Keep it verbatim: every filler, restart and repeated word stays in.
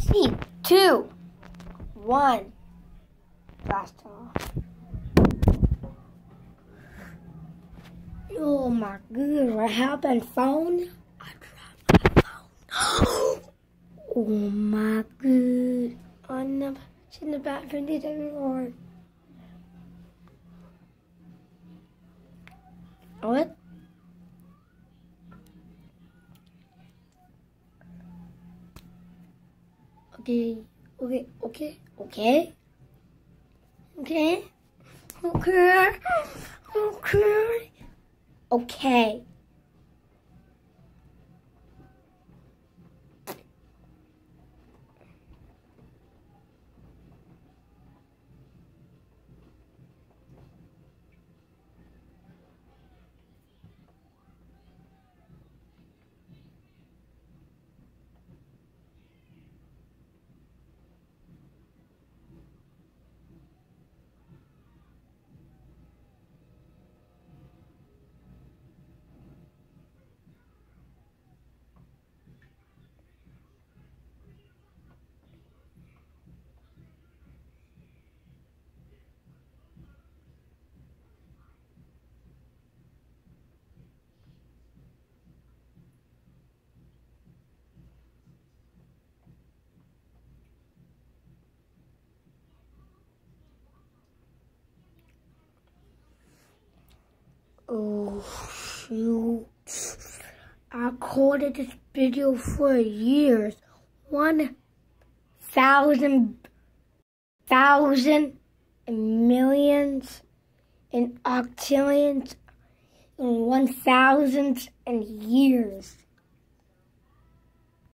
Three, two, one. Blast off. Oh my goodness, what happened? Phone? I dropped my phone. Oh my god. I never seen the bathroom did anymore. What? Okay, okay, okay, okay, okay, okay, okay, okay. Oh shoot, I recorded this video for years. One thousand, thousand, and millions, and octillions, and one thousand, and years.